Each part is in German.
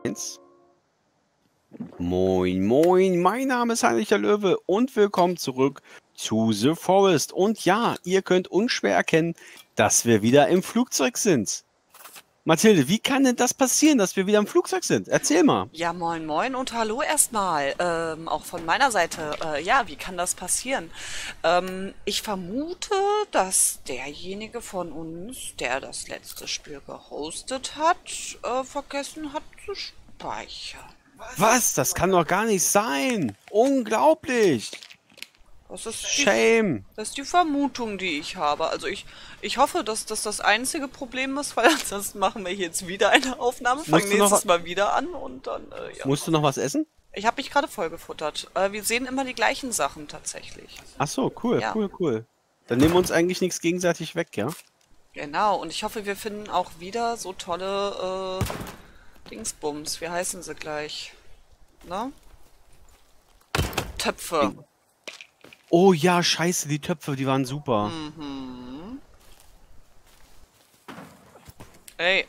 1. Moin, moin, mein Name ist Heinrich der Löwe und willkommen zurück zu The Forest. Und ja, ihr könnt unschwer erkennen, dass wir wieder im Flugzeug sind. Mathilde, wie kann denn das passieren, dass wir wieder im Flugzeug sind? Erzähl mal. Ja, moin moin und hallo erstmal. Auch von meiner Seite. Ja, wie kann das passieren? Ich vermute, dass derjenige von uns, der das letzte Spiel gehostet hat, vergessen hat zu speichern. Was? Das kann doch gar nicht sein. Unglaublich. Das ist Shame. das ist die Vermutung, die ich habe. Also ich hoffe, dass das das einzige Problem ist, weil ansonsten machen wir jetzt wieder eine Aufnahme, fangen nächstes Mal wieder an und dann, ja. Musst du noch was essen? Ich habe mich gerade vollgefuttert. Wir sehen immer die gleichen Sachen tatsächlich. Ach so, cool, Ja. cool. Dann nehmen wir uns eigentlich nichts gegenseitig weg, ja? Genau, und ich hoffe, wir finden auch wieder so tolle Dingsbums. Wie heißen sie gleich? Ne? Töpfe. Oh ja, scheiße, die Töpfe, die waren super. Ey.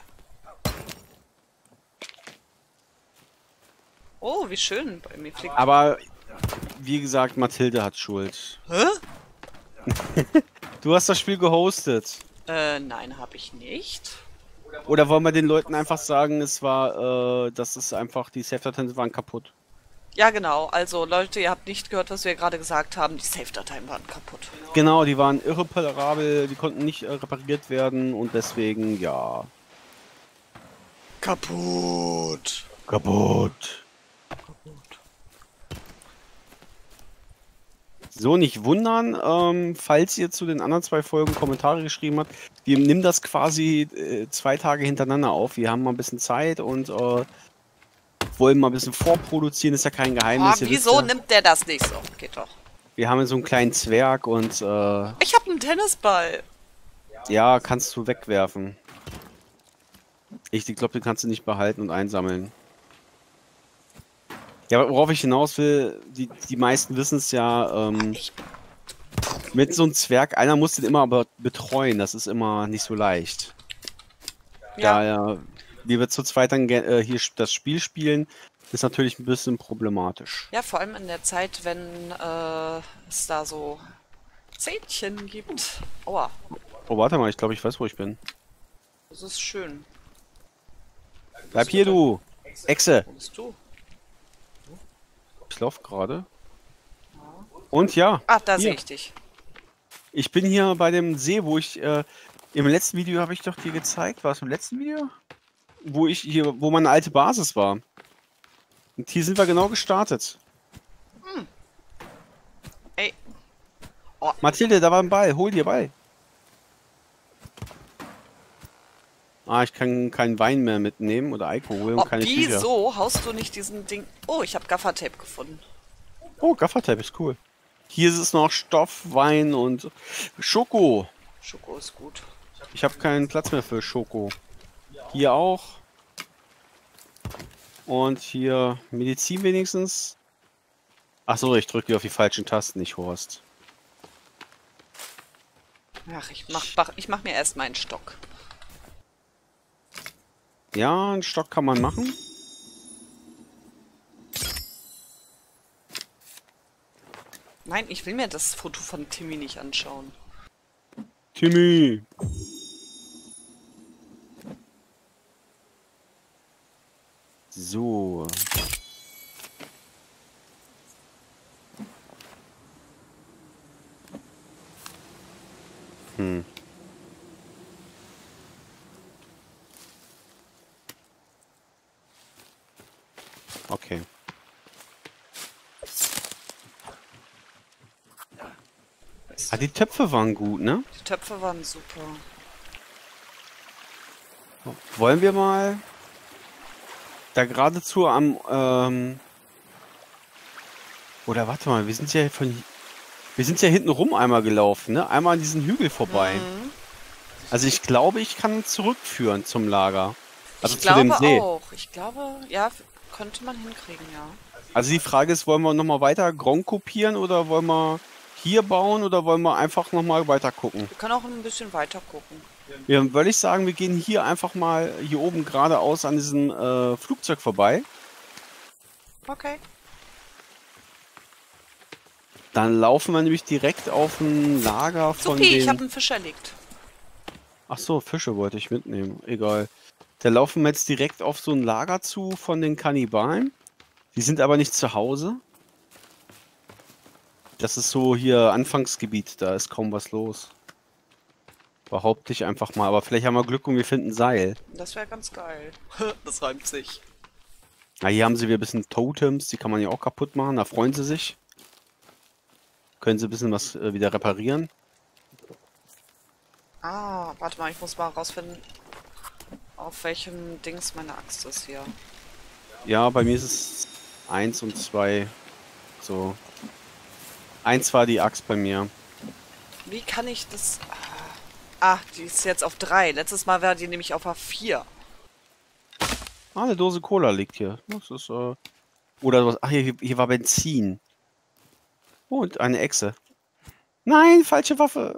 Oh, wie schön. Bei mir fliegt. Aber, wie gesagt, Mathilde hat Schuld. Hä? Du hast das Spiel gehostet. Nein, habe ich nicht. Oder wollen wir den Leuten einfach sagen, es war, das ist einfach, die Save-Dateien waren kaputt. Ja, genau. Also, Leute, ihr habt nicht gehört, was wir gerade gesagt haben. Die Save-Dateien waren kaputt. Genau, die waren irreparabel, die konnten nicht repariert werden und deswegen, ja. Kaputt. Kaputt. So, nicht wundern, falls ihr zu den anderen 2 Folgen Kommentare geschrieben habt. Wir nehmen das quasi 2 Tage hintereinander auf. Wir haben mal ein bisschen Zeit und wollen mal ein bisschen vorproduzieren. Ist ja kein Geheimnis. Oh, wieso nimmt der das nicht so? Geht doch. Wir haben so einen kleinen Zwerg und Ich habe einen Tennisball. ja, kannst du wegwerfen. Ich glaube, den kannst du nicht behalten und einsammeln. Ja, worauf ich hinaus will, die meisten wissen es ja, mit so einem Zwerg, einer muss den immer aber betreuen, das ist immer nicht so leicht. Ja. Daher, wie wir zu zweit dann hier das Spiel spielen, ist natürlich ein bisschen problematisch. Ja, vor allem in der Zeit, wenn es da so Zähnchen gibt. Aua, Oh, warte mal, ich glaube, ich weiß, wo ich bin. das ist schön. Bleib hier, du! Echse! Wo bist du? Ich laufe gerade. Und ja, Ah, da hier. sehe ich dich. Ich bin hier bei dem See, wo ich, im letzten Video habe ich doch dir gezeigt, war es im letzten Video? Wo meine alte Basis war. Und hier sind wir genau gestartet. Ey, Mathilde, da war ein Ball, hol dir Ball. Ah, ich kann keinen Wein mehr mitnehmen oder Alkohol und keine Tücher. wieso haust du nicht diesen Ding... Oh, ich habe Gaffertape gefunden. Oh, Gaffertape ist cool. Hier ist es noch Stoff, Wein und Schoko. Schoko ist gut. Ich habe keinen Platz mehr für Schoko. Hier auch. Und hier Medizin wenigstens. Achso, ich drücke auf die falschen Tasten, nicht Horst. Ach, ich mach mir erst meinen Stock. Ja, einen Stock kann man machen. Nein, ich will mir das Foto von Timmy nicht anschauen. Timmy! So. Okay. Ah, die Töpfe waren gut, ne? Die Töpfe waren super. Wollen wir mal da geradezu am, oder warte mal, wir sind ja hinten rum einmal gelaufen, ne? Einmal an diesen Hügel vorbei. Also ich glaube, ich kann zurückführen zum Lager. Also Ich zu dem glaube See. auch. Ich glaube, ja, könnte man hinkriegen, ja. Also die Frage ist, wollen wir nochmal weiter Gronk kopieren oder wollen wir hier bauen oder wollen wir einfach nochmal weiter gucken? Wir können auch ein bisschen weiter gucken. Ja, würde ich sagen, wir gehen hier einfach mal hier oben geradeaus an diesem Flugzeug vorbei. Okay. Dann laufen wir nämlich direkt auf ein Lager von Supi, ich habe den... einen Fisch erlegt. Ach so, Fische wollte ich mitnehmen. Egal. Da laufen wir jetzt direkt auf so ein Lager zu von den Kannibalen. Die sind aber nicht zu Hause. Das ist so hier Anfangsgebiet, da ist kaum was los. Behaupte ich einfach mal. Aber vielleicht haben wir Glück und wir finden Seil. Das wäre ganz geil. Das reimt sich. Na, hier haben sie wieder ein bisschen Totems, die kann man ja auch kaputt machen, da freuen sie sich. Können sie ein bisschen was wieder reparieren. Ah, warte mal, ich muss mal rausfinden, auf welchem Dings meine Axt ist hier. Ja, bei mir ist es 1 und 2. So. 1 war die Axt bei mir. Wie kann ich das... Ah, die ist jetzt auf 3. Letztes Mal war die nämlich auf A4. Ah, eine Dose Cola liegt hier. Das ist, oder was. Ach, hier war Benzin. Und eine Echse. Nein, falsche Waffe.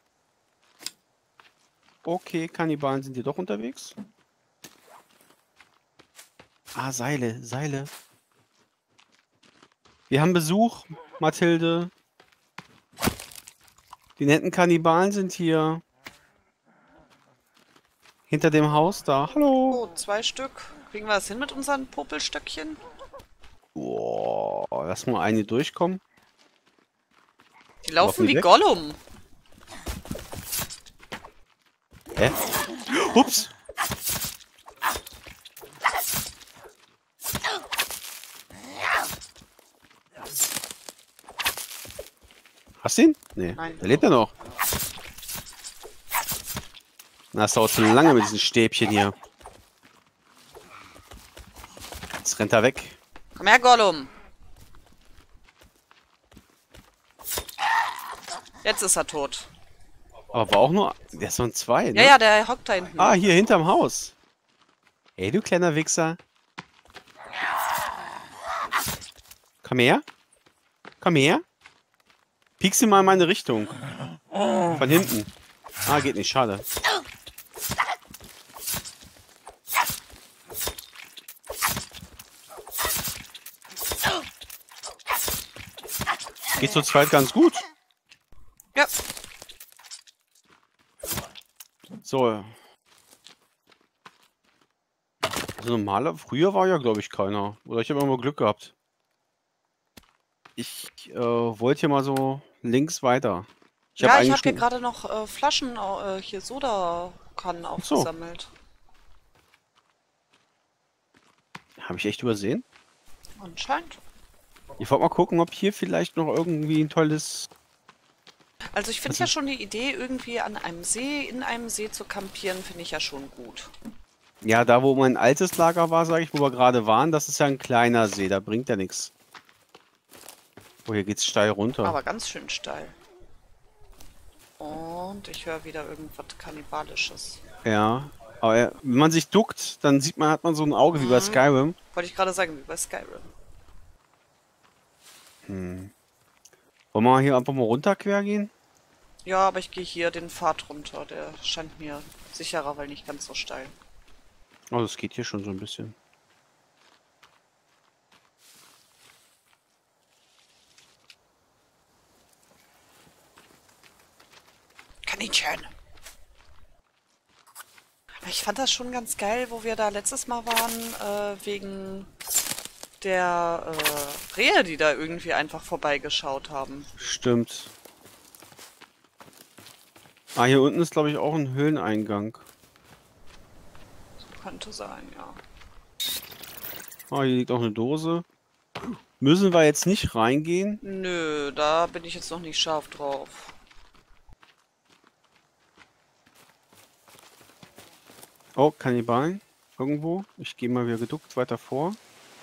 Okay, Kannibalen sind hier doch unterwegs. Ah, Seile, Seile. Wir haben Besuch, Mathilde. Die netten Kannibalen sind hier. Hinter dem Haus da. Hallo. Oh, 2 Stück. Kriegen wir das hin mit unseren Popelstöckchen? Boah, lass mal eine durchkommen. Die laufen wie weg? Gollum. Hä? Ups. Hast du ihn? Nee. Nein. Der lebt ja noch. Na, das dauert schon lange mit diesen Stäbchen hier. Jetzt rennt er weg. Komm her, Gollum. Jetzt ist er tot. Aber war auch nur... Der ist noch ein 2, ne? Ja, ja, der hockt da hinten. Ah, hier hinterm Haus. Ey, du kleiner Wichser. Komm her. Komm her. Piek sie mal in meine Richtung. Von hinten. Ah, geht nicht. Schade. Geht zu zweit ganz gut. Ja. So. Also normaler, früher war ja, glaube ich, keiner. Oder ich habe immer Glück gehabt. Ich wollte hier mal so links weiter. Ja, ich eigentlich habe hier schon- gerade noch Flaschen, hier Soda-Kannen aufgesammelt. Habe ich echt übersehen? Anscheinend. Ich wollte mal gucken, ob hier vielleicht noch irgendwie ein tolles... Also ich finde ja schon die Idee, irgendwie an einem See, in einem See zu campieren, finde ich ja schon gut. Ja, da wo mein altes Lager war, sage ich, wo wir gerade waren, das ist ja ein kleiner See, da bringt ja nichts. Oh, hier geht's steil runter. Aber ganz schön steil. Und ich höre wieder irgendwas Kannibalisches. Ja, aber wenn man sich duckt, dann sieht man, hat man so ein Auge wie bei Skyrim. Wollte ich gerade sagen, wie bei Skyrim. Wollen wir hier einfach mal runter quer gehen? Ja, aber ich gehe hier den Pfad runter. Der scheint mir sicherer, weil nicht ganz so steil. Oh, das geht hier schon so ein bisschen. Kaninchen! Ich fand das schon ganz geil, wo wir da letztes Mal waren, wegen der Rehe, die da irgendwie einfach vorbeigeschaut haben. Stimmt. Ah, hier unten ist, glaube ich, auch ein Höhleneingang. Könnte sein, ja. Ah, hier liegt auch eine Dose. Müssen wir jetzt nicht reingehen? Nö, da bin ich jetzt noch nicht scharf drauf. Oh, Kannibalen. Irgendwo. Ich gehe mal wieder geduckt weiter vor.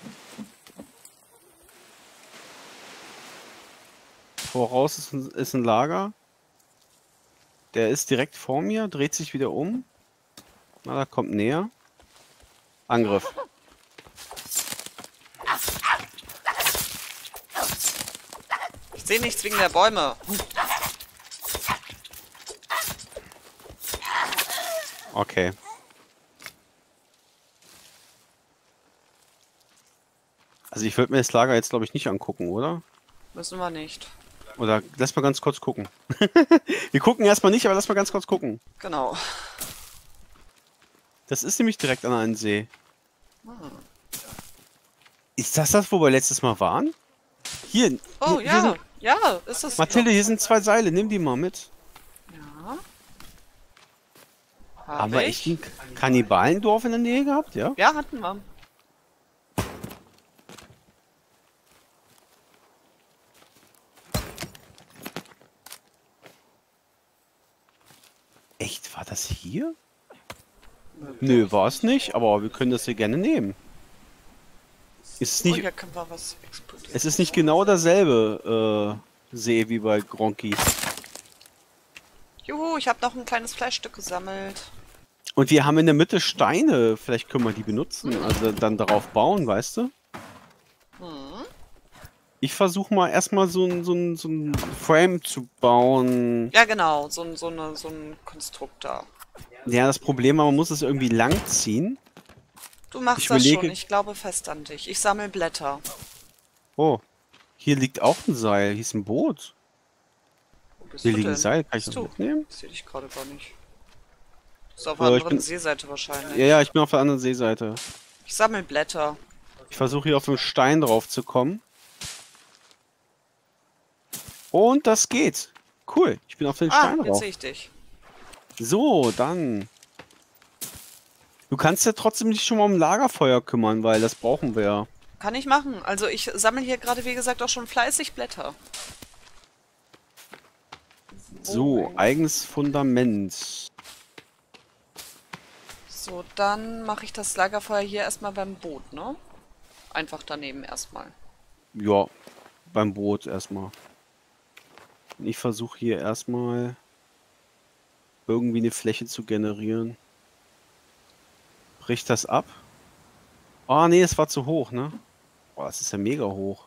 Voraus ist ein Lager. Der ist direkt vor mir, dreht sich wieder um. Na, da kommt näher. Angriff. Seh nichts wegen der Bäume. Okay. Also ich würde mir das Lager jetzt, glaube ich, nicht angucken, oder? Müssen wir nicht. Oder lass mal ganz kurz gucken. Wir gucken erstmal nicht, aber lass mal ganz kurz gucken. Genau. Das ist nämlich direkt an einem See. Ist das, wo wir letztes Mal waren? Hier. Oh hier ja, sind, ja, ist es. Mathilde, hier sind 2 Seile. Nimm die mal mit. Ja. Haben wir echt ein Kannibalendorf in der Nähe gehabt, ja? Ja, hatten wir. Echt, war das hier? Nö, war es nicht, aber wir können das hier gerne nehmen. Ist Oh, nicht, hier können wir was explodieren. es ist nicht genau derselbe See wie bei Gronki. Juhu, ich habe noch ein kleines Fleischstück gesammelt. Und wir haben in der Mitte Steine. Vielleicht können wir die benutzen, also dann darauf bauen, weißt du? Ich versuche mal erstmal so ein Frame zu bauen. Ja, genau, so ein Konstruktor. Ja, das Problem war, man muss es irgendwie lang ziehen. Du machst Ich das schon, überlege- ich glaube fest an dich. Ich sammle Blätter. Oh, hier liegt auch ein Seil. Hier ist ein Boot. Wo bist Hier du liegt ein denn? Seil. Kann ich Bist das du? mitnehmen? Ich sehe dich gerade gar nicht. Du bist auf der Ich anderen bin- Seeseite wahrscheinlich. Ja, ich bin auf der anderen Seeseite. Ich sammle Blätter. Ich versuche hier auf den Stein drauf zu kommen. Und das geht. Cool, ich bin auf den Ah, Stein jetzt drauf. sehe ich dich. So, dann. Du kannst ja trotzdem dich schon mal um Lagerfeuer kümmern, weil das brauchen wir ja. Kann ich machen. Also ich sammle hier gerade, wie gesagt, auch schon fleißig Blätter. So, eigenes Fundament. So, dann mache ich das Lagerfeuer hier erstmal beim Boot, ne? Einfach daneben erstmal. Ja, beim Boot erstmal. Ich versuche hier erstmal irgendwie eine Fläche zu generieren. Bricht das ab? Ah, nee, es war zu hoch, ne? Boah, das ist ja mega hoch.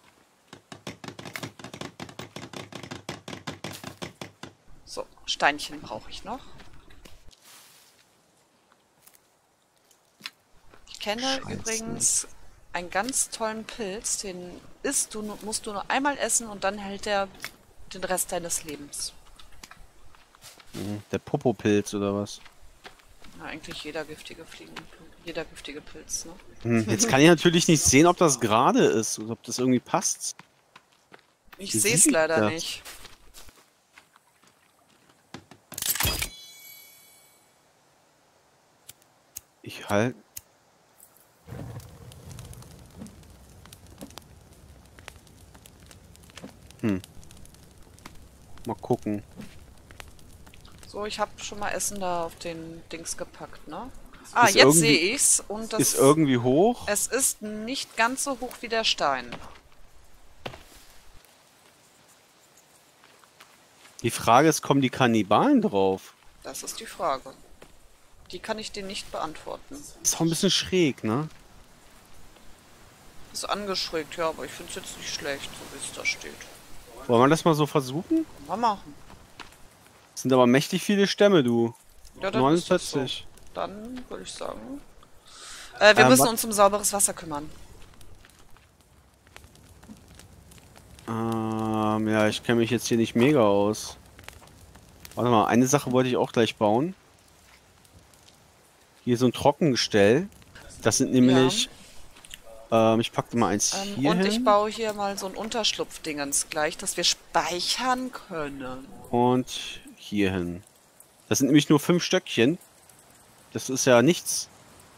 So, Steinchen brauche ich noch. Ich kenne Scheiße. übrigens einen ganz tollen Pilz, den musst du nur einmal essen und dann hält der den Rest deines Lebens. Der Popopilz oder was? Na, eigentlich jeder giftige Pilz, ne? Jetzt kann ich natürlich nicht sehen, ob das gerade ist oder ob das irgendwie passt. Ich Wie sehe es sieht leider das? nicht. Ich halt. Mal gucken. So, ich habe schon mal Essen da auf den Dings gepackt, ne? Ah, Ist jetzt irgendwie- sehe ich's und das Ist irgendwie hoch. es ist nicht ganz so hoch wie der Stein. Die Frage ist, kommen die Kannibalen drauf? Das ist die Frage. Die kann ich dir nicht beantworten. Ist auch ein bisschen schräg, ne? Ist angeschrägt, ja, aber ich finde es jetzt nicht schlecht, so wie es da steht. Wollen wir das mal so versuchen? Mal machen. Das sind aber mächtig viele Stämme, du. Ja, dann ist das so. 49. Dann würde ich sagen. Wir müssen uns um sauberes Wasser kümmern. Ja, ich kenne mich jetzt hier nicht mega aus. Warte mal, eine Sache wollte ich auch gleich bauen. Hier so ein Trockengestell. Das sind nämlich... ich packe mal eins hier Und ich hin. baue hier mal so ein Unterschlupfdingens gleich, dass wir speichern können. Und hier hin. Das sind nämlich nur 5 Stöckchen. Das ist ja nichts.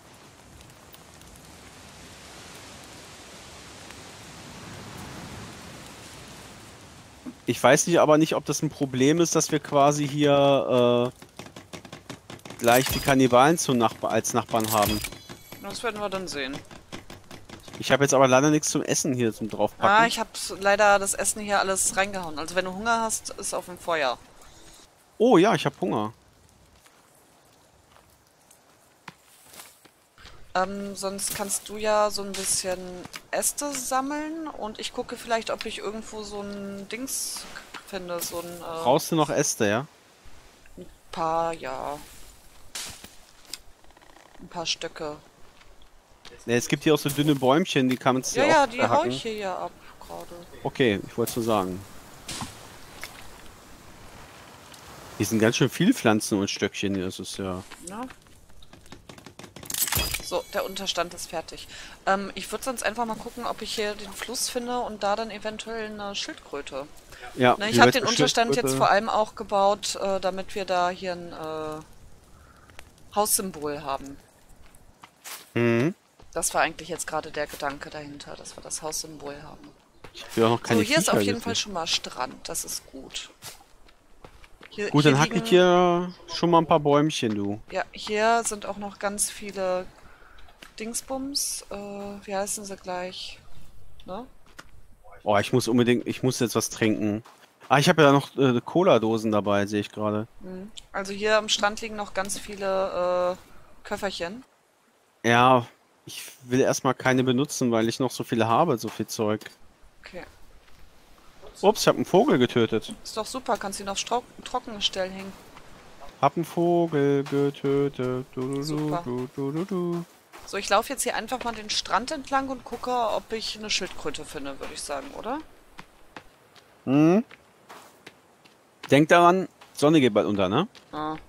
Ich weiß nicht, aber nicht, ob das ein Problem ist, dass wir quasi hier gleich die Kannibalen als Nachbarn haben. Das werden wir dann sehen. Ich habe jetzt aber leider nichts zum Essen hier zum draufpacken. Ich habe leider das Essen hier alles reingehauen. Also wenn du Hunger hast, ist auf dem Feuer. Oh ja, ich habe Hunger. Sonst kannst du ja so ein bisschen Äste sammeln und ich gucke vielleicht, ob ich irgendwo so ein Dings finde, so ein Brauchst du noch Äste, ja? paar, ja, ein paar Stöcke. Ne, es gibt hier auch so dünne Bäumchen, die kann man Ja, hier auch ja, die hau ich hacken. hier ja ab gerade. Okay, ich wollte es nur sagen. Hier sind ganz schön viele Pflanzen und Stöckchen hier, das ist ja... Ne? So, der Unterstand ist fertig. Ich würde sonst einfach mal gucken, ob ich hier den Fluss finde und da dann eventuell eine Schildkröte. Ja, Ne, ich die habe den Unterstand jetzt Wespenschildkröte. vor allem auch gebaut, damit wir da hier ein Haussymbol haben. Mhm. Das war eigentlich jetzt gerade der Gedanke dahinter, dass wir das Haussymbol haben. Ich habe auch noch So, keine hier ist auf Viecher jeden Fall gesehen. schon mal Strand. Das ist gut. Hier, Gut, hier dann hacke ich liegen, hier schon mal ein paar Bäumchen, du. ja, hier sind auch noch ganz viele Dingsbums. Wie heißen sie gleich? Ne? Oh, ich muss jetzt was trinken. Ah, ich habe ja noch Cola-Dosen dabei, sehe ich gerade. Also hier am Strand liegen noch ganz viele Köfferchen. Ja, ich will erstmal keine benutzen, weil ich noch so viele habe, so viel Zeug. Okay. Ups, ich habe einen Vogel getötet. Ist doch super, kannst ihn auf trockene Stellen hängen. Hab einen Vogel getötet. Du, du, Super. du, du, du, du. So, ich laufe jetzt hier einfach mal den Strand entlang und gucke, ob ich eine Schildkröte finde, würde ich sagen, oder? Hm? Denk daran, Sonne geht bald unter, ne? Ah.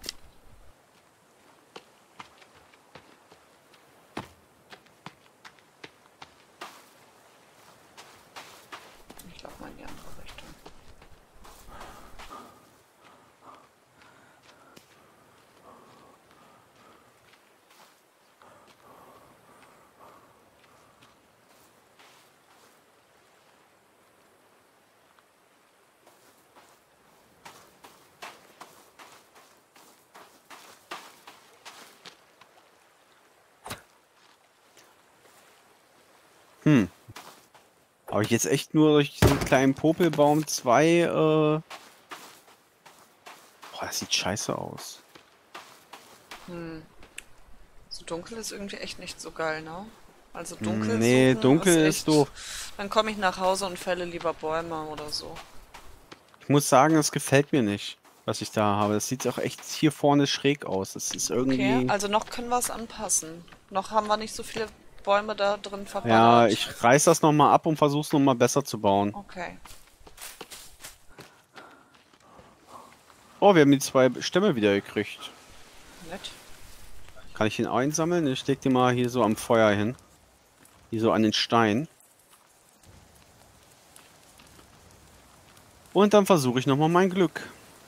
Ich laufe mal in die andere Richtung. Hm. Habe ich jetzt echt nur durch diesen kleinen Popelbaum zwei, Boah, das sieht scheiße aus. So dunkel ist irgendwie echt nicht so geil, ne? Also Hm, dunkel nee, suchen ist dunkel ist echt... doof. Dann komme ich nach Hause und fälle lieber Bäume oder so. Ich muss sagen, das gefällt mir nicht, was ich da habe. Das sieht auch echt hier vorne schräg aus. Das ist Okay, irgendwie... also noch können wir es anpassen. Noch haben wir nicht so viele Bäume da drin Ja, verballert. ich reiß das nochmal ab und versuch's nochmal besser zu bauen. Okay. Oh, wir haben die zwei Stämme wieder gekriegt. Nett. Kann ich den einsammeln? Ich leg den mal hier so am Feuer hin. Hier so an den Stein. Und dann versuche ich nochmal mein Glück.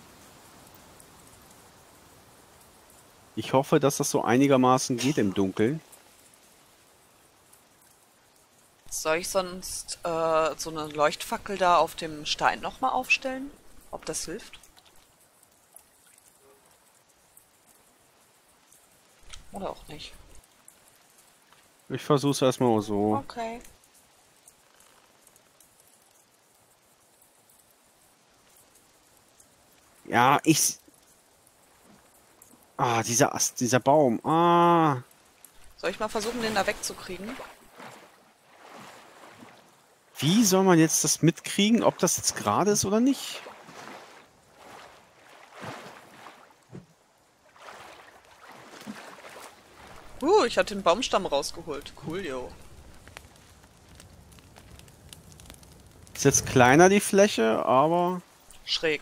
Ich hoffe, dass das so einigermaßen geht im Dunkeln. Soll ich sonst so eine Leuchtfackel da auf dem Stein nochmal aufstellen? Ob das hilft? Oder auch nicht? Ich versuche es erstmal so. Okay. Ja, Ah, dieser Ast, dieser Baum. Ah. Soll ich mal versuchen, den da wegzukriegen? Wie soll man jetzt das mitkriegen, ob das jetzt gerade ist oder nicht? Ich hatte den Baumstamm rausgeholt. Cool, yo. Ist jetzt kleiner die Fläche, aber... Schräg.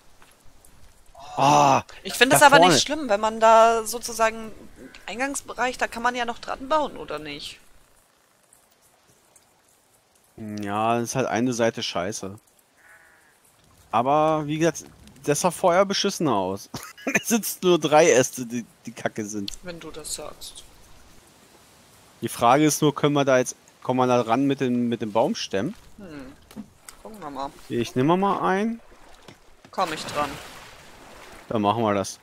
Ah, Ich finde da es aber vorne. nicht schlimm, wenn man da sozusagen Eingangsbereich, da kann man ja noch dran bauen, oder nicht? Ja, das ist halt eine Seite scheiße. Aber wie gesagt, das sah vorher beschissener aus. Es sind nur 3 Äste, die Kacke sind. Wenn du das sagst. Die Frage ist nur, kommen wir da ran mit den Baumstämmen? Gucken wir mal. Ich nehme mal ein. Komm ich dran. Dann machen wir das.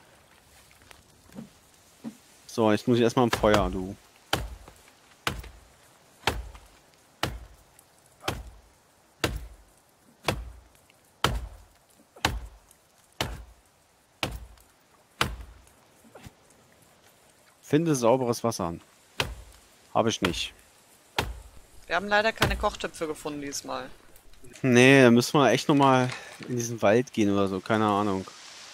So, jetzt muss ich erstmal am Feuer, du. Finde sauberes Wasser. Habe ich nicht. Wir haben leider keine Kochtöpfe gefunden diesmal. Nee, da müssen wir echt nochmal in diesen Wald gehen oder so, keine Ahnung.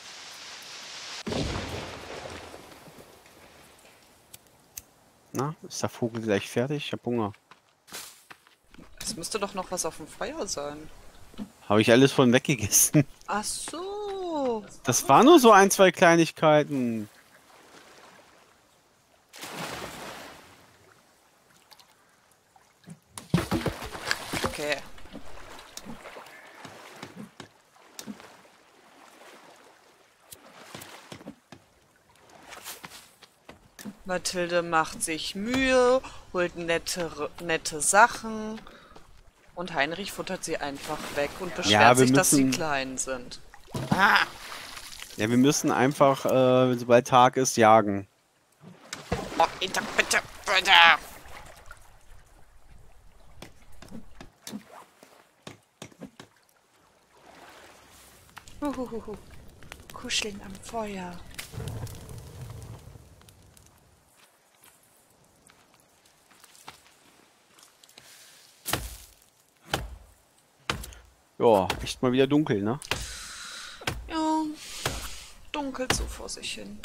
Na, ist der Vogel gleich fertig? Ich hab Hunger. Es müsste doch noch was auf dem Feuer sein. Habe ich alles von weggegessen. Ach so. Das war nur so ein, zwei Kleinigkeiten. Okay. Mathilde macht sich Mühe, holt nette Sachen und Heinrich futtert sie einfach weg und beschwert sich, dass sie klein sind. Ah. Ja, wir müssen einfach, sobald Tag ist, jagen. Oh, bitte, bitte, bitte. Kuscheln am Feuer. Ja, echt mal wieder dunkel, ne? Ja, dunkelt so vor sich hin.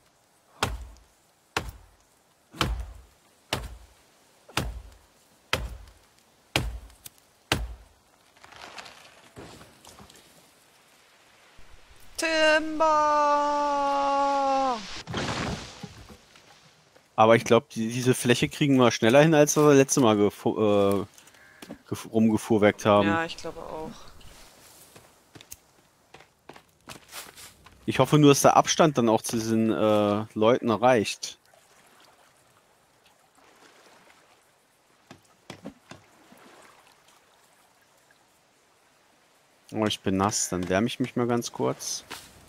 Timber! Aber ich glaube, diese Fläche kriegen wir schneller hin, als wir das letzte Mal rumgefuhrwerkt haben. Ja, ich glaube auch. Ich hoffe nur, dass der Abstand dann auch zu diesen Leuten reicht. Oh, ich bin nass. Dann wärme ich mich mal ganz kurz.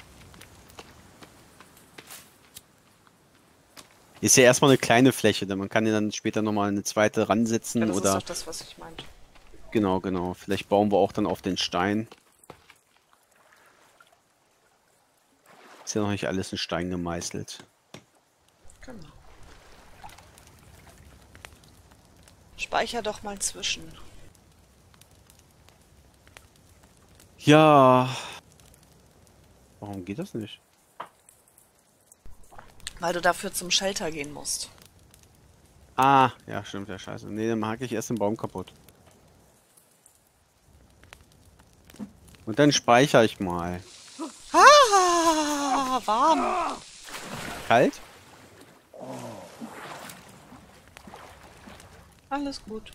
Ist ja erstmal eine kleine Fläche, denn man kann ja dann später nochmal eine zweite ransetzen Ja, das oder... ist doch das, was ich meinte. Genau, genau. Vielleicht bauen wir auch dann auf den Stein. Ist ja noch nicht alles in Stein gemeißelt. Genau. Speicher doch mal zwischen. Ja. Warum geht das nicht? Weil du dafür zum Shelter gehen musst. Ah, ja, stimmt, ja, scheiße. Nee, dann hake ich erst den Baum kaputt. Und dann speichere ich mal. Ah, warm. Kalt? Alles gut.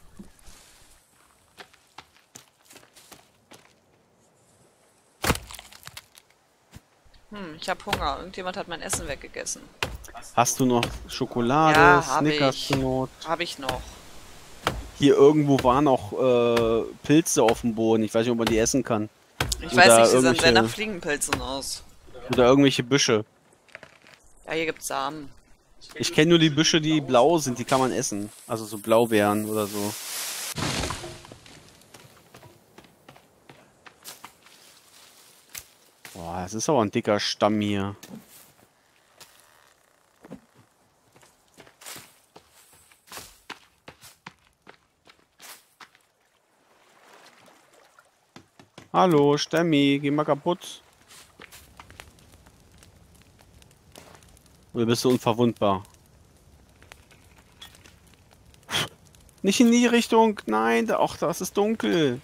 Ich habe Hunger. Irgendjemand hat mein Essen weggegessen. Hast du noch Schokolade, Ja, habe Snickers ich. zur Not? Habe ich noch. Hier irgendwo waren noch Pilze auf dem Boden. Ich weiß nicht, ob man die essen kann. Ich Oder weiß nicht, sie sahen irgendwelche- sehr nach Fliegenpilzen aus. Oder irgendwelche Büsche. Ja, hier gibt's Samen. Ich kenne nur die Büsche, die blau sind. Die kann man essen. Also so Blaubeeren oder so. Boah, das ist aber ein dicker Stamm hier. Hallo, Stemmi, geh mal kaputt. Oder bist du unverwundbar? Nicht in die Richtung. Nein, ach, das ist dunkel.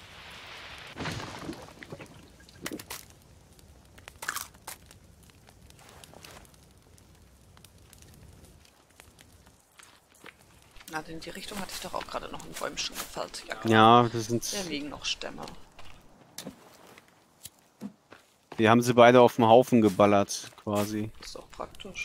Na, in die Richtung hatte ich doch auch gerade noch ein Bäumchen gefällt. Ja, Ja, das sind. hier liegen noch Stämme. Wir haben sie beide auf den Haufen geballert, quasi. Ist doch praktisch.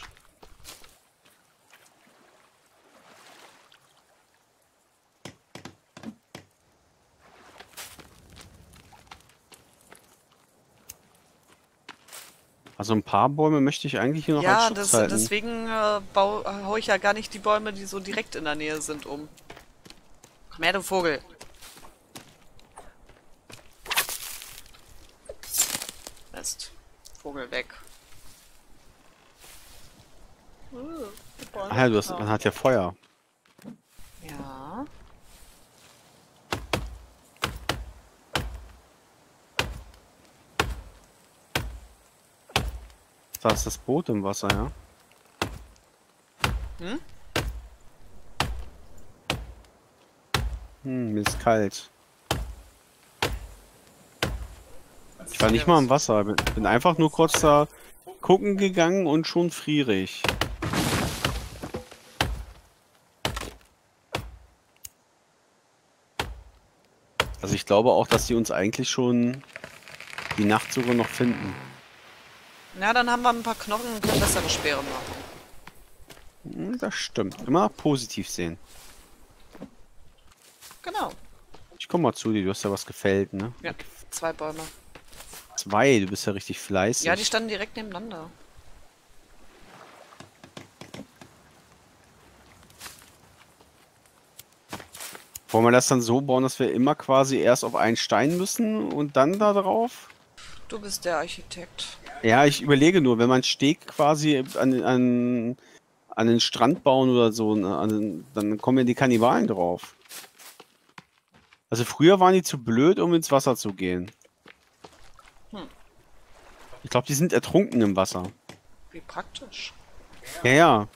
Also ein paar Bäume möchte ich eigentlich hier noch Ja, als Schutz halten. deswegen hau ich ja gar nicht die Bäume, die so direkt in der Nähe sind, um. Komm her, du Vogel. Mist. Vogel weg. Ach ja, man hat ja Feuer. Ja. da ist das Boot im Wasser, ja? Hm? Mir ist kalt. Ich war nicht mal im Wasser. Bin einfach nur kurz da gucken gegangen und schon friere ich. Also ich glaube auch, dass die uns eigentlich schon die Nacht sogar noch finden. Ja, dann haben wir ein paar Knochen und können bessere Speere machen. Das stimmt. Immer positiv sehen. Genau. Ich komm mal zu dir, du hast ja was gefällt, ne? Ja, 2 Bäume. 2, du bist ja richtig fleißig. Ja, die standen direkt nebeneinander. Wollen wir das dann so bauen, dass wir immer quasi erst auf einen Stein müssen und dann da drauf? Du bist der Architekt. Ja, ich überlege nur, wenn man einen Steg quasi an den Strand bauen oder so, ne, dann kommen ja die Kannibalen drauf. Also früher waren die zu blöd, um ins Wasser zu gehen. Ich glaube, die sind ertrunken im Wasser. Wie praktisch. Ja, ja.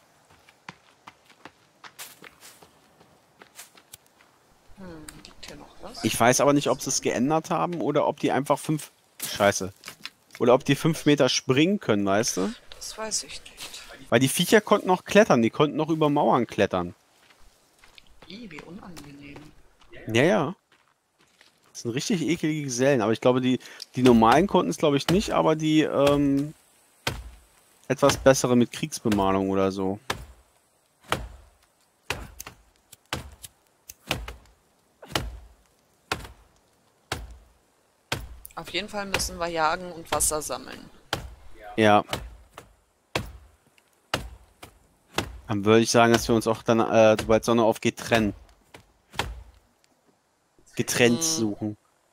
Liegt hier noch was? Ich weiß aber nicht, ob sie es geändert haben oder ob die einfach 5... Scheiße. Oder ob die 5 Meter springen können, weißt du? Das weiß ich nicht. Weil die Viecher konnten noch klettern, die konnten noch über Mauern klettern. Wie unangenehm. Ja, ja. Das sind richtig eklige Gesellen, aber ich glaube, die normalen konnten es, glaube ich, nicht, aber die etwas bessere mit Kriegsbemalung oder so. Auf jeden Fall müssen wir jagen und Wasser sammeln. Ja. Dann würde ich sagen, dass wir uns auch dann, sobald Sonne aufgeht, trennen. Getrennt suchen.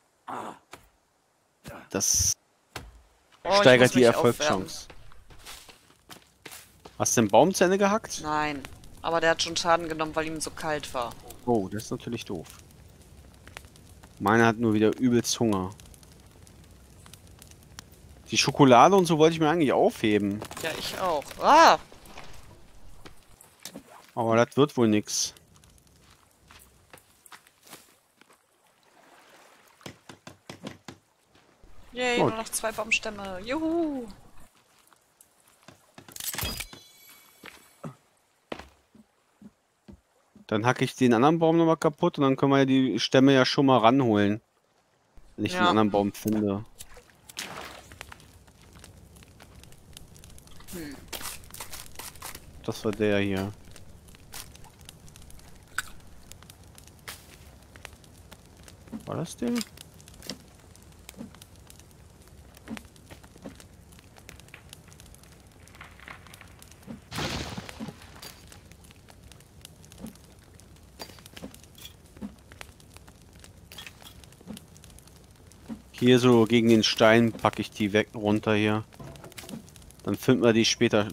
Das steigert die Erfolgschance. Hast du den Baum zu Ende gehackt? Nein, aber der hat schon Schaden genommen, weil ihm so kalt war. Oh, das ist natürlich doof. Meiner hat nur wieder übelst Hunger. Die Schokolade und so wollte ich mir eigentlich aufheben. Ja, ich auch. Ah! Aber das wird wohl nix. Yay, Oh. nur noch 2 Baumstämme. Juhu! Dann hacke ich den anderen Baum nochmal kaputt und dann können wir ja die Stämme ja schon mal ranholen. Wenn ich den Ja. anderen Baum finde. Das war der hier. War das der? Hier so gegen den Stein packe ich die weg runter hier. Dann finden wir die später.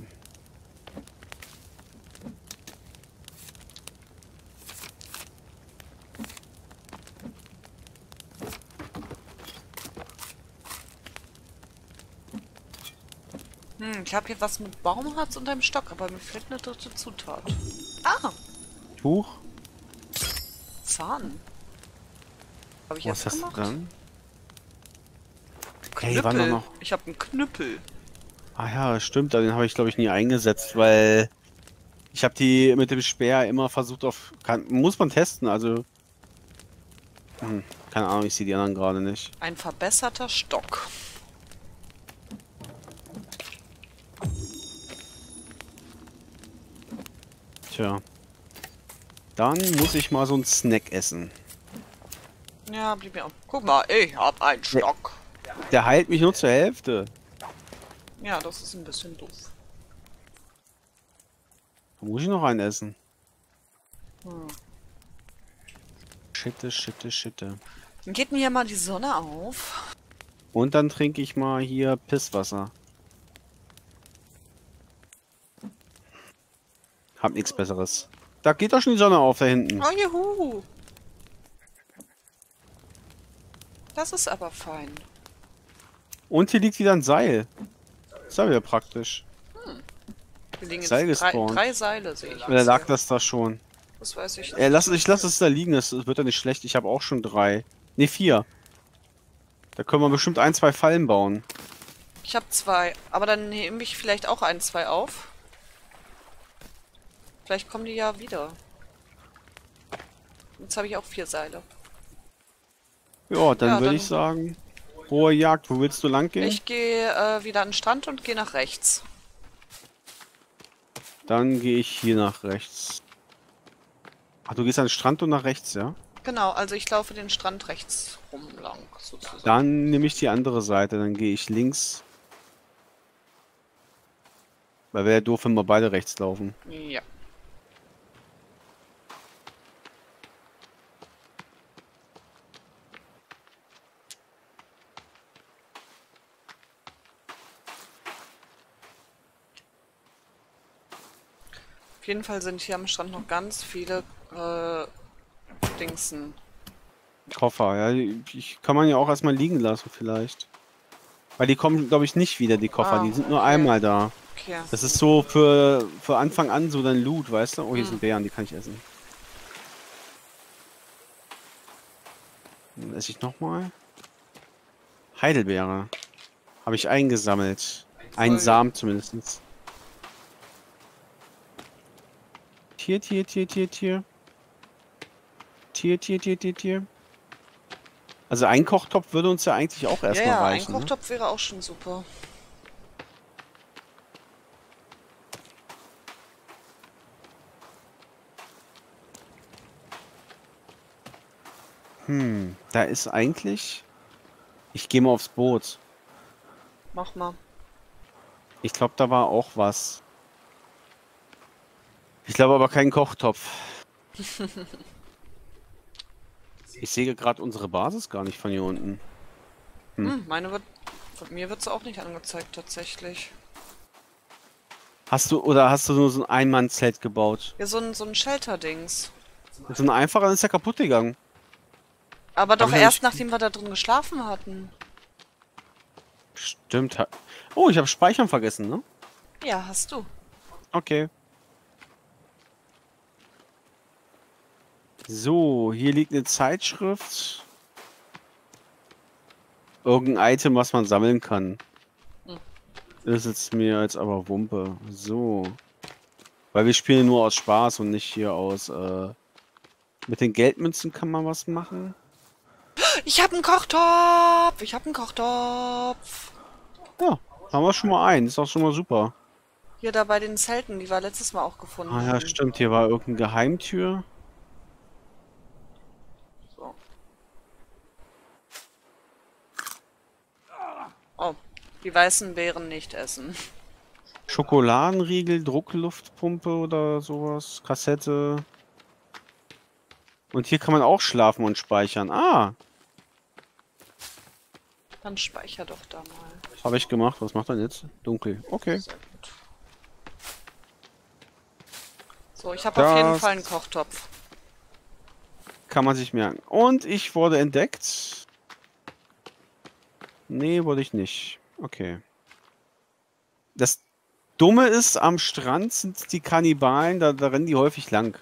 Ich habe hier was mit Baumharz und einem Stock, aber mir fehlt eine dritte Zutat. Ah, Tuch. Zahn. Habe ich Was jetzt hast du gemacht? dann? Knüppel. waren doch noch. Ich habe einen Knüppel. Ah ja, stimmt. Den habe ich glaube ich nie eingesetzt, weil ich habe die mit dem Speer immer versucht auf. Muss man testen, also. Keine Ahnung, ich sehe die anderen gerade nicht. Ein verbesserter Stock. Tja. Dann muss ich mal so einen Snack essen. Ja, blieb mir auch. Guck mal, ich hab einen Stock. Der heilt mich nur zur Hälfte. Ja, das ist ein bisschen doof. Da muss ich noch einen essen. Hm. Schitte. Dann geht mir hier mal die Sonne auf. Und dann trinke ich mal hier Pisswasser. Hab nichts Besseres. Da geht doch schon die Sonne auf da hinten. Oh, juhu. Das ist aber fein. Und hier liegt wieder ein Seil. Ist ja wieder praktisch. Hier liegen Seil jetzt gespawnt. drei Seile, sehe ich. Oder lag das da schon? Das weiß ich nicht. Ich lass es da liegen, das wird ja nicht schlecht. Ich habe auch schon 3. Ne, 4. Da können wir bestimmt 1, 2 Fallen bauen. Ich habe 2, aber dann nehme ich vielleicht auch 1, 2 auf. Vielleicht kommen die ja wieder. Jetzt habe ich auch 4 Seile. Ja, dann Ja, würde dann- ich sagen, hohe Jagd. Wo willst du lang gehen? Ich gehe wieder an den Strand und gehe nach rechts. Dann gehe ich hier nach rechts. Ach, du gehst an den Strand und nach rechts, ja? Genau, also ich laufe den Strand rechts rum lang, sozusagen. Dann nehme ich die andere Seite, dann gehe ich links. Weil wäre ja doof, wenn wir beide rechts laufen. Ja. Auf jeden Fall sind hier am Strand noch ganz viele Dingsen. Koffer, ja. Kann man ja auch erstmal liegen lassen, vielleicht. Weil die kommen, glaube ich, nicht wieder, die Koffer. Ah, Die sind nur okay. einmal da. Okay. Das ist so für Anfang an so dein Loot, weißt du? Oh, hier sind Beeren, die kann ich essen. Dann esse ich nochmal. Heidelbeere. Habe ich eingesammelt. Einen Voll. Samen zumindest. Tier, Tier, Tier, Tier, Tier. Tier, Tier, Tier, Tier, Tier. Also ein Kochtopf würde uns ja eigentlich auch Ja, erstmal ja, ein reichen. Ne? Kochtopf wäre auch schon super. Da ist eigentlich... Ich gehe mal aufs Boot. Mach mal. Ich glaube, da war auch was. Ich glaube aber kein Kochtopf. Ich sehe gerade unsere Basis gar nicht von hier unten. Meine wird. Von mir wird es auch nicht angezeigt, tatsächlich. Hast du nur so ein Einmann-Zelt gebaut? Ja, so ein Shelter-Dings. So ein einfacher, dann ist ja kaputt gegangen. Aber doch ich noch erst nicht- nachdem wir da drin geschlafen hatten. Stimmt. Oh, ich habe Speichern vergessen, ne? Ja, hast du. Okay. So, hier liegt eine Zeitschrift. Irgendein Item, was man sammeln kann. Das ist jetzt mir jetzt aber Wumpe. So. Weil wir spielen nur aus Spaß und nicht hier aus, mit den Geldmünzen kann man was machen. Ich habe einen Kochtopf! Ich habe einen Kochtopf! Ja, haben wir schon mal einen. Ist auch schon mal super. Hier da bei den Zelten, die wir letztes Mal auch gefunden Ah ja, haben. stimmt. Hier war irgendeine Geheimtür. So. Oh, die weißen Beeren nicht essen. Schokoladenriegel, Druckluftpumpe oder sowas. Kassette. Und hier kann man auch schlafen und speichern. Ah, Dann speicher doch da mal. habe ich gemacht. Was macht er jetzt? Dunkel. Okay. Sehr gut. So, ich habe auf jeden Das- Fall einen Kochtopf. Kann man sich merken. Und ich wurde entdeckt. Nee, wurde ich nicht. Okay. Das Dumme ist, am Strand sind die Kannibalen, da rennen die häufig lang.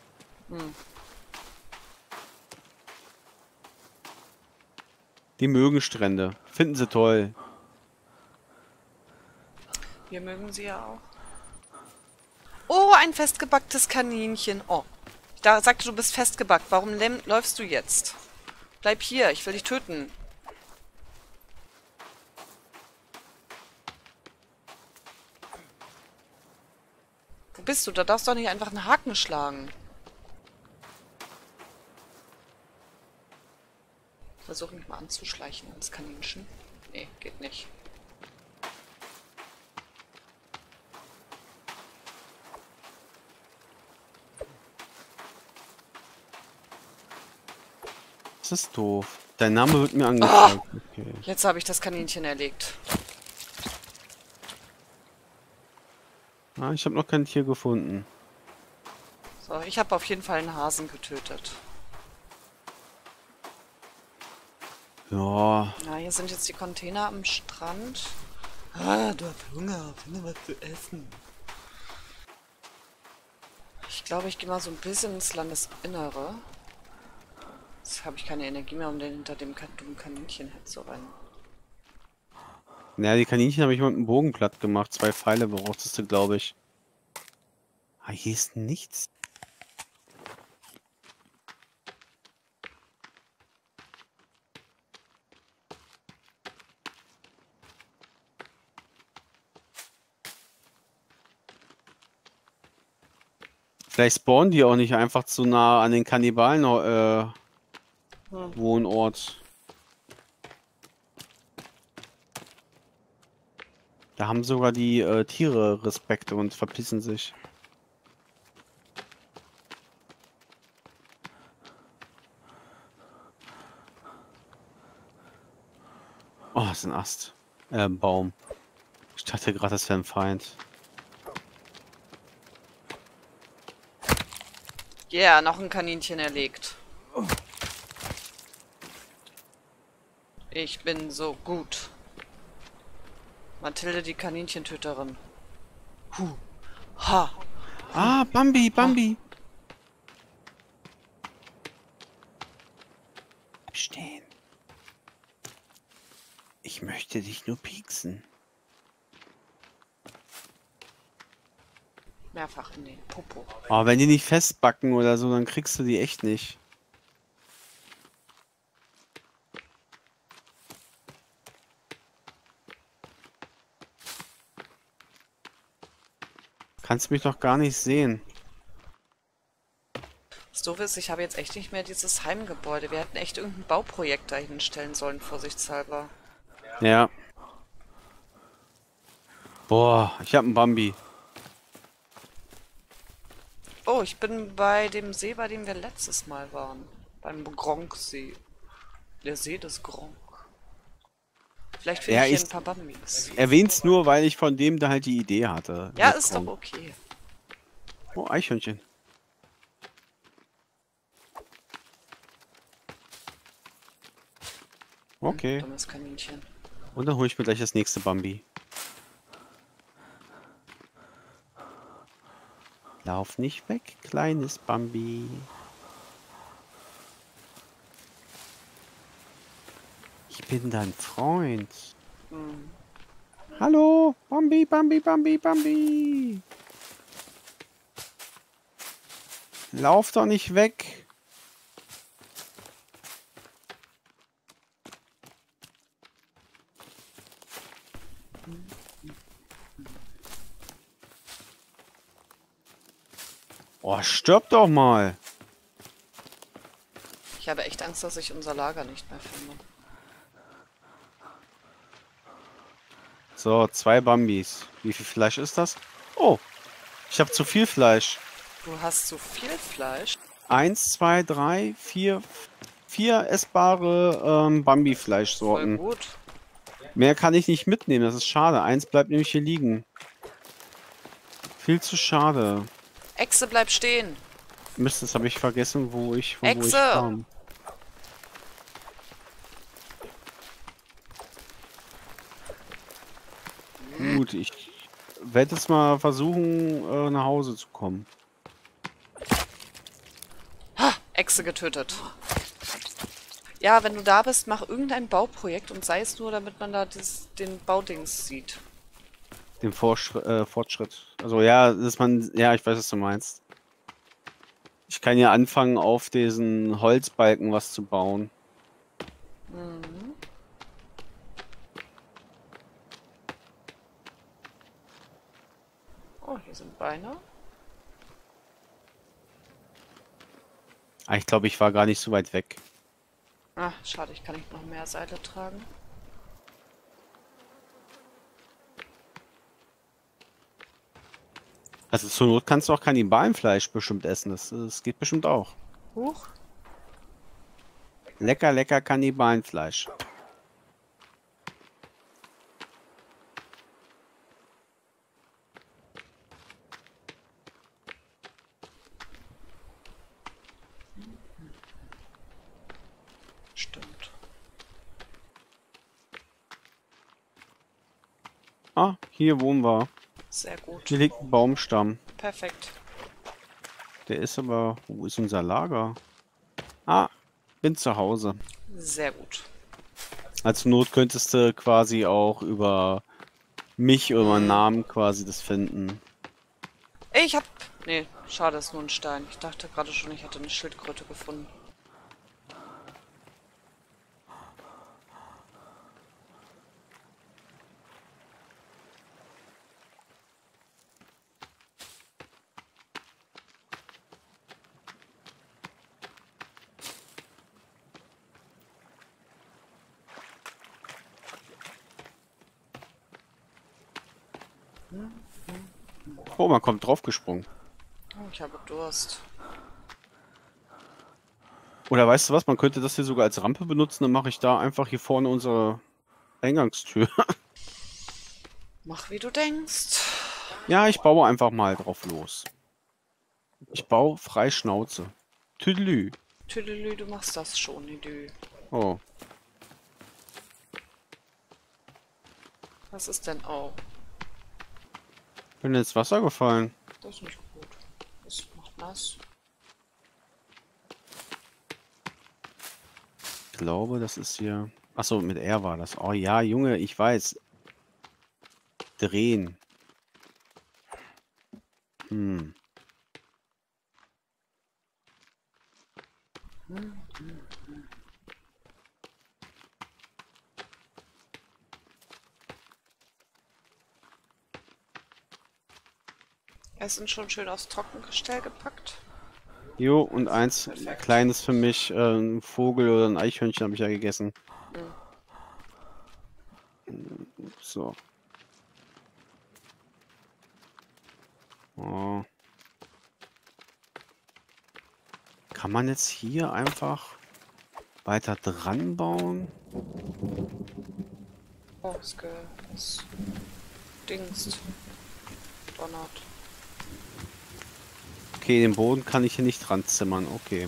Die mögen Strände. Finden sie toll. Wir mögen sie ja auch. Oh, ein festgebacktes Kaninchen. Oh, da sagte du bist festgebackt. Warum läufst du jetzt? Bleib hier, ich will dich töten. Wo bist du? Da darfst du doch nicht einfach einen Haken schlagen. Versuche mich mal anzuschleichen ans Kaninchen. Nee, geht nicht. Das ist doof. Dein Name wird mir angezeigt. Okay. Jetzt habe ich das Kaninchen erlegt. Ah, ich habe noch kein Tier gefunden. So, ich habe auf jeden Fall einen Hasen getötet. Ja, Na, hier sind jetzt die Container am Strand. Ah, du hast Hunger. Finde was zu essen. Ich glaube, ich gehe mal so ein bisschen ins Landesinnere. Jetzt habe ich keine Energie mehr, um den hinter dem dummen Kaninchen zu rennen. Naja, die Kaninchen habe ich mit dem Bogen platt gemacht. 2 Pfeile brauchtest du, glaube ich. Ah, hier ist nichts. Vielleicht spawnen die auch nicht einfach zu nah an den Kannibalen Wohnort. Da haben sogar die Tiere Respekt und verpissen sich. Oh, das ist ein Ast. Ein Baum. Ich dachte gerade, das wäre ein Feind. Ja, yeah, noch ein Kaninchen erlegt. Ich bin so gut. Mathilde, die Kaninchentöterin. Ha! Ah, Bambi, Ha! Bambi. Stehen. Ich möchte dich nur pieksen. Mehrfach in den Popo. Aber wenn die nicht festbacken oder so, dann kriegst du die echt nicht. Kannst mich doch gar nicht sehen. Das Doofe ist, ich habe jetzt echt nicht mehr dieses Heimgebäude. Wir hätten echt irgendein Bauprojekt da hinstellen sollen, vorsichtshalber. Ja. Boah, ich hab einen Bambi. Oh, ich bin bei dem See, bei dem wir letztes Mal waren. Beim Gronk-See. Der See des Gronk. Vielleicht finde Ja, ich hier ich ein paar Bambis. erwähn's nur, weil ich von dem da halt die Idee hatte. Ja, Mit ist doch Gronk. okay. Oh, Eichhörnchen. Okay. Dummes Kaninchen. Und dann hole ich mir gleich das nächste Bambi. Lauf nicht weg, kleines Bambi. Ich bin dein Freund. Hallo, Bambi, Bambi, Bambi, Bambi. Lauf doch nicht weg. Oh, stirb doch mal. Ich habe echt Angst, dass ich unser Lager nicht mehr finde. So, 2 Bambis. Wie viel Fleisch ist das? Oh, ich habe zu viel Fleisch. Du hast zu viel Fleisch. 1, 2, 3, 4, 4 essbare Voll Bambi-Fleischsorten. gut. Mehr kann ich nicht mitnehmen, das ist schade. Eins bleibt nämlich hier liegen. Viel zu schade. Echse, bleib stehen. Mist, das habe ich vergessen, von wo ich Echse! kam. Gut, ich werde jetzt mal versuchen, nach Hause zu kommen. Ha! Echse getötet. Ja, wenn du da bist, mach irgendein Bauprojekt und sei es nur, damit man da den Baudings sieht. Den Fortschritt. Also ja, dass man. Ja, ich weiß, was du meinst. Ich kann ja anfangen, auf diesen Holzbalken was zu bauen. Oh, hier sind Beine. Ah, ich glaube, ich war gar nicht so weit weg. Ah, schade, ich kann nicht noch mehr Seile tragen. Also zur Not kannst du auch Kannibalenfleisch bestimmt essen. Das geht bestimmt auch. Huch. Lecker, lecker Kannibalenfleisch. Stimmt. Hier wohnen wir. Sehr gut. Hier liegt ein Baumstamm. Perfekt. Der ist aber... Wo ist unser Lager? Ah, bin zu Hause. Sehr gut. Als Not könntest du quasi auch über mich oder meinen Namen quasi das finden. Ich hab... Nee, schade, ist nur ein Stein. Ich dachte gerade schon, ich hätte eine Schildkröte gefunden. Oh, man kommt draufgesprungen. Oh, ich habe Durst. Oder weißt du was, man könnte das hier sogar als Rampe benutzen, dann mache ich da einfach hier vorne unsere Eingangstür. Mach, wie du denkst. Ja, ich baue einfach mal drauf los. Ich baue frei Schnauze. Tüdelü. Tüdelü, du machst das schon, Idü. Oh, Was ist denn? Oh, bin ins Wasser gefallen. das ist nicht gut. Das macht nass. Ich glaube, das ist hier... Achso, mit R war das. Oh ja, Junge, ich weiß. Drehen. Hm. Essen schon schön aufs Trockengestell gepackt. Jo, und eins Perfekt. kleines für mich, ein Vogel oder ein Eichhörnchen habe ich ja gegessen. So. Oh. Kann man jetzt hier einfach weiter dran bauen? Oh, es dingst. Donnert. Okay, den Boden kann ich hier nicht dran zimmern. Okay.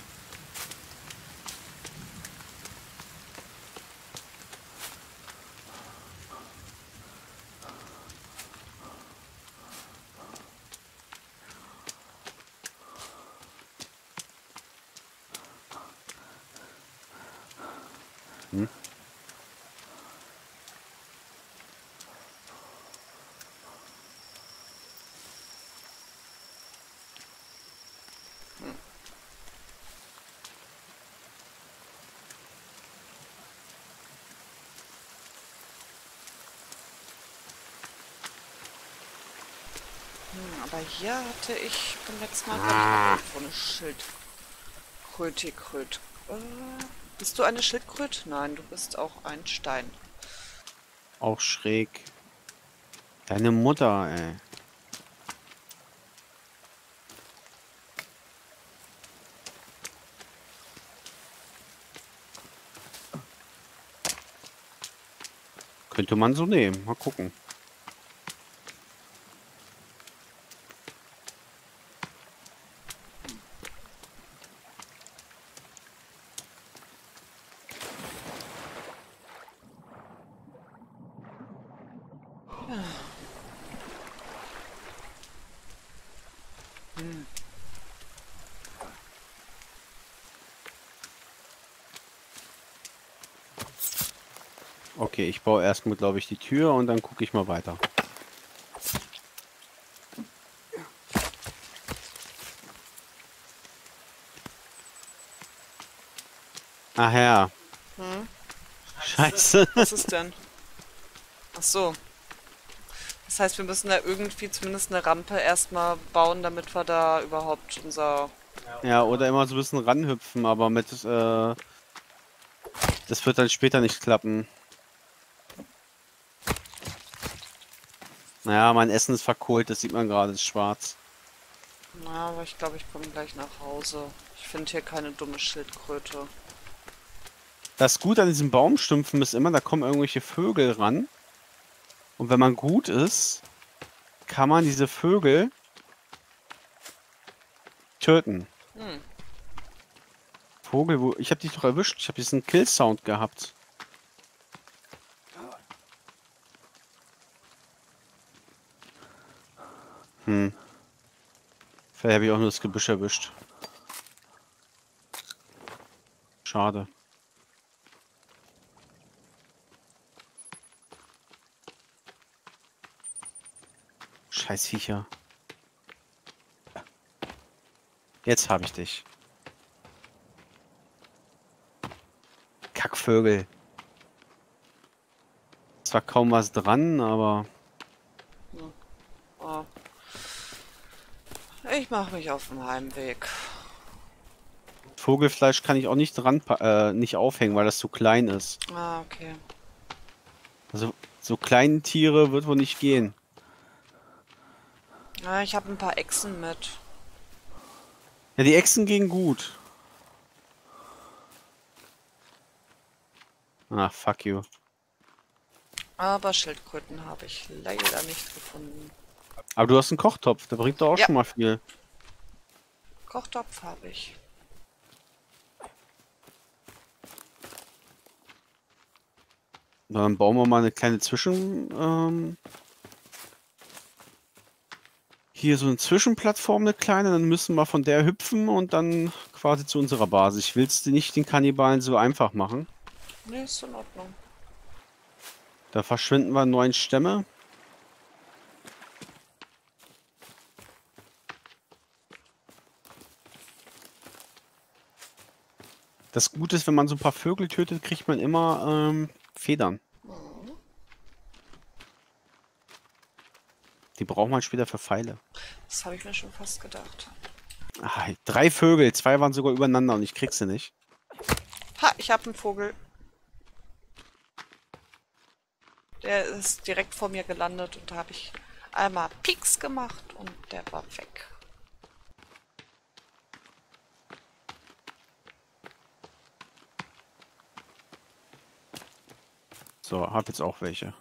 Hm. Aber hier hatte ich beim letzten Mal gar nicht irgendwo eine Schildkröte. Bist du eine Schildkröte? Nein, du bist auch ein Stein. Auch schräg. Deine Mutter, ey. Könnte man so nehmen. Mal gucken. Okay, ich baue erstmal, glaube ich, die Tür und dann gucke ich mal weiter. Ach ja. Scheiße. Was ist denn? Ach so. Das heißt, wir müssen da irgendwie zumindest eine Rampe erstmal bauen, damit wir da überhaupt unser... Ja, oder immer so ein bisschen ranhüpfen, aber mit, das wird dann später nicht klappen. Naja, mein Essen ist verkohlt, das sieht man gerade, ist schwarz. Na, aber ich glaube, ich komme gleich nach Hause. Ich finde hier keine dumme Schildkröte. Das Gute an diesen Baumstümpfen ist immer, da kommen irgendwelche Vögel ran. Und wenn man gut ist, kann man diese Vögel töten. Hm. Vogel, wo... Ich habe dich doch erwischt. Ich habe diesen Kill-Sound gehabt. Hm. Vielleicht habe ich auch nur das Gebüsch erwischt. Schade. Scheiß Viecher. Jetzt habe ich dich. Kackvögel. Zwar kaum was dran, aber... Oh. Ich mache mich auf den Heimweg. Vogelfleisch kann ich auch nicht nicht aufhängen, weil das zu klein ist. Ah, okay. Also so kleine Tiere wird wohl nicht gehen. Ja, ich habe ein paar Echsen mit. Ja, die Echsen gehen gut. Ah, fuck you. Aber Schildkröten habe ich leider nicht gefunden. Aber du hast einen Kochtopf, der bringt doch auch Ja. schon mal viel. Kochtopf habe ich. Dann bauen wir mal eine kleine hier so eine Zwischenplattform, eine kleine, dann müssen wir von der hüpfen und dann quasi zu unserer Basis. Ich will es nicht den Kannibalen so einfach machen. Nee, ist in Ordnung. Da verschwinden wir 9 Stämme. Das Gute ist, wenn man so ein paar Vögel tötet, kriegt man immer Federn. Die braucht man später für Pfeile. Das habe ich mir schon fast gedacht. Ah, 3 Vögel, 2 waren sogar übereinander und ich krieg sie nicht. Ha, ich habe einen Vogel. Der ist direkt vor mir gelandet und da habe ich einmal Pieks gemacht und der war weg. So, hab jetzt auch welche.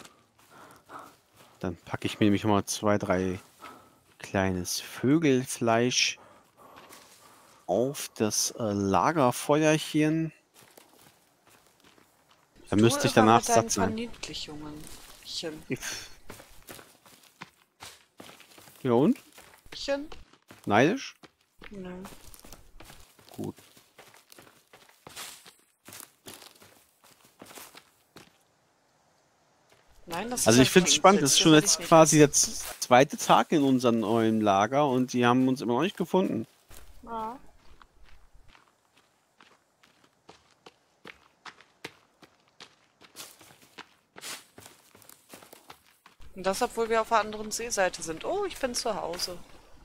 Dann packe ich mir nämlich mal 2, 3 kleines Vögelfleisch auf das Lagerfeuerchen. Da müsste ich danach satt sein. Verniedlichungen. Ja und? Chen? Neidisch? Nö. Gut. Nein, das Also ist ich finde es spannend. Das ist schon jetzt quasi der zweite Tag in unserem neuen Lager und die haben uns immer noch nicht gefunden. Ja. Und das, obwohl wir auf der anderen Seeseite sind. Oh, ich bin zu Hause.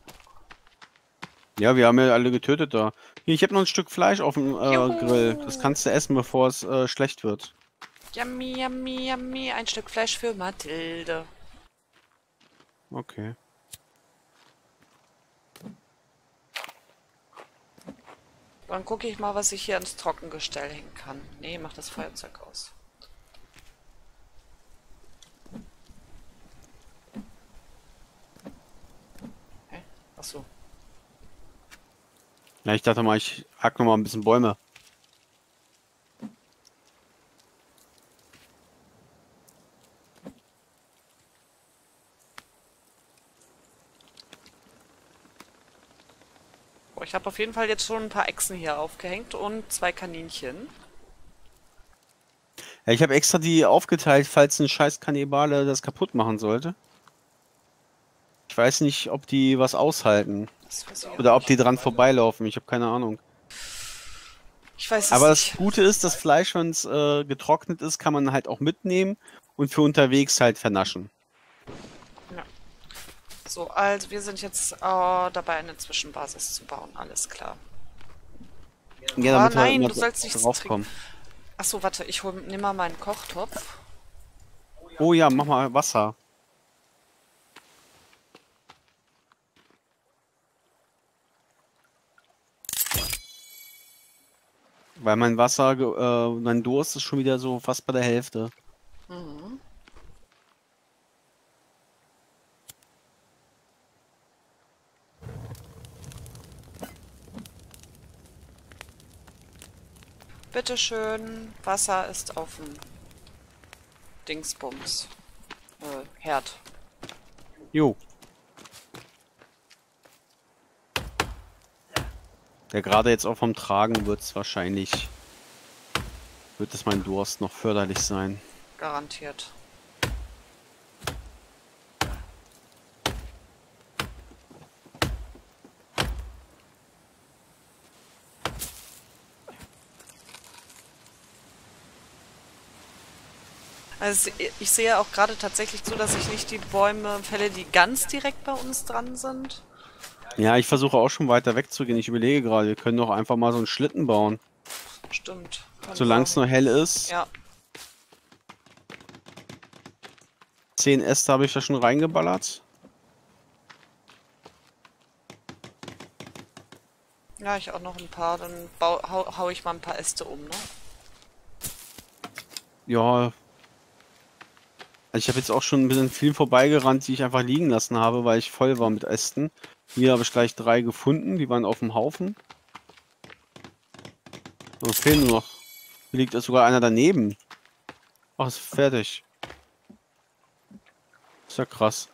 Ja, wir haben ja alle getötet da. Hier, ich habe noch ein Stück Fleisch auf dem Juhu. Grill. Das kannst du essen, bevor es schlecht wird. Yummy, yummy, yummy. Ein Stück Fleisch für Mathilde. Okay. Dann gucke ich mal, was ich hier ans Trockengestell hängen kann. Nee, mach das Feuerzeug aus. Hä? Achso. Ja, ich dachte mal, ich hack noch mal ein bisschen Bäume. Oh, ich habe auf jeden Fall jetzt schon ein paar Echsen hier aufgehängt und 2 Kaninchen. Ja, ich habe extra die aufgeteilt, falls ein scheiß Kannibale das kaputt machen sollte. Ich weiß nicht, ob die was aushalten. Das weiß ich auch Oder ob nicht. die dran vorbeilaufen. Ich habe keine Ahnung. Ich weiß es Aber das nicht. Gute ist, das Fleisch, wenn es getrocknet ist, kann man halt auch mitnehmen und für unterwegs halt vernaschen. Ja. So, also wir sind jetzt dabei, eine Zwischenbasis zu bauen. Alles klar. Ja, Ah, damit wir nein, immer du sollst nicht draufkommen. Achso, warte, ich nimm mal meinen Kochtopf. Oh ja, mach mal Wasser. Weil mein mein Durst ist schon wieder so fast bei der Hälfte. Mhm. Bitteschön, Wasser ist auf dem Dingsbums. Herd. Jo. Ja, gerade jetzt auch vom Tragen wird es wahrscheinlich, wird es mein Durst noch förderlich sein. Garantiert. Also ich sehe auch gerade tatsächlich zu, dass ich nicht die Bäume fälle, die ganz direkt bei uns dran sind. Ja, ich versuche auch schon weiter wegzugehen. Ich überlege gerade, wir können doch einfach mal so einen Schlitten bauen. Stimmt. Können Solange es wir. noch hell ist. Ja, 10 Äste habe ich da schon reingeballert. ja, ich auch noch ein paar. Dann hau ich mal ein paar Äste um, ne? Ja, also ich habe jetzt auch schon ein bisschen viel vorbeigerannt, die ich einfach liegen lassen habe, weil ich voll war mit Ästen. Hier habe ich gleich 3 gefunden, die waren auf dem Haufen. Und fehlen nur noch. Hier liegt sogar einer daneben. Ach, ist fertig. Ist ja krass.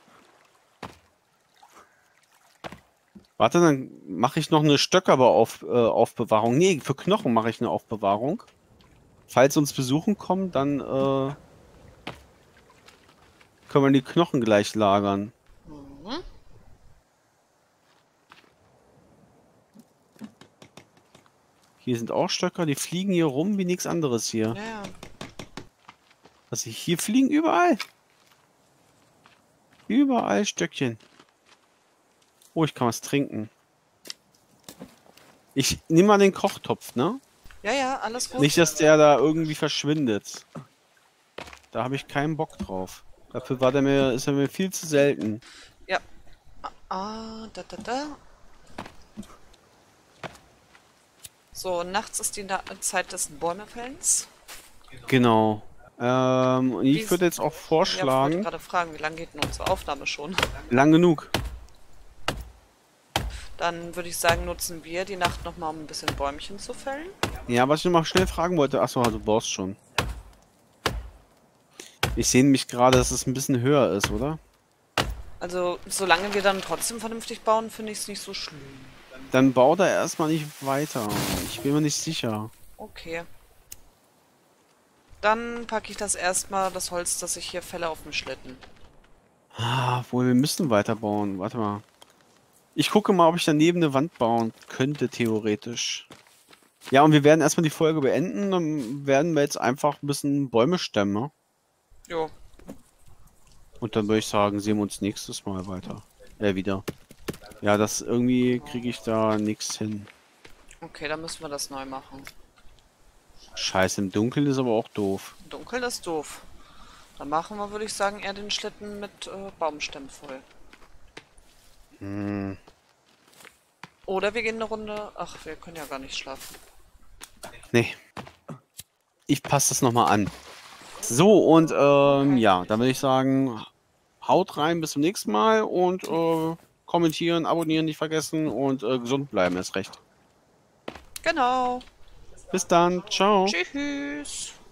Warte, dann mache ich noch eine Aufbewahrung. Nee, für Knochen mache ich eine Aufbewahrung. Falls uns Besuchen kommen, dann können wir die Knochen gleich lagern. Mhm. Hier sind auch Stöcker, die fliegen hier rum wie nichts anderes hier. Ja, ja. Also hier fliegen überall. Überall Stöckchen. Oh, ich kann was trinken. Ich nehme mal den Kochtopf, ne? Ja, ja, alles gut. Nicht, dass der da irgendwie verschwindet. Da habe ich keinen Bock drauf. Dafür ist er mir viel zu selten. Ja. Da. So, nachts ist die Zeit des Bäumefällens. Genau. Und Wie ich würde jetzt auch Ja, ich wollte vorschlagen, gerade fragen, wie lange geht denn unsere Aufnahme schon? lang genug. Dann würde ich sagen, nutzen wir die Nacht nochmal, um ein bisschen Bäumchen zu fällen. Ja, was ich noch mal schnell fragen wollte. Achso, du baust schon. Ich sehe nämlich gerade, dass es ein bisschen höher ist, oder? Also, solange wir dann trotzdem vernünftig bauen, finde ich es nicht so schlimm. Dann bau da erstmal nicht weiter. Ich bin mir nicht sicher. Okay. Dann packe ich das Holz, das ich hier fälle, auf den Schlitten. Ah, wohl, wir müssen weiterbauen. Warte mal. Ich gucke mal, ob ich daneben eine Wand bauen könnte, theoretisch. Ja, und wir werden erstmal die Folge beenden. Dann werden wir jetzt einfach ein bisschen Bäume stemmen. Ne? Jo. Und dann würde ich sagen, sehen wir uns nächstes Mal weiter. Wieder. Ja, das irgendwie kriege ich da nichts hin. Okay, dann müssen wir das neu machen. Scheiße, im Dunkeln ist aber auch doof. Dunkel ist doof. Dann machen wir, würde ich sagen, eher den Schlitten mit Baumstämmen voll. Hm. Oder wir gehen eine Runde. Ach, wir können ja gar nicht schlafen. Nee. Ich passe das nochmal an. So, und ja, dann würde ich sagen, haut rein, bis zum nächsten Mal und kommentieren, abonnieren nicht vergessen und gesund bleiben, ist recht. Genau. Bis dann, ciao. Tschüss.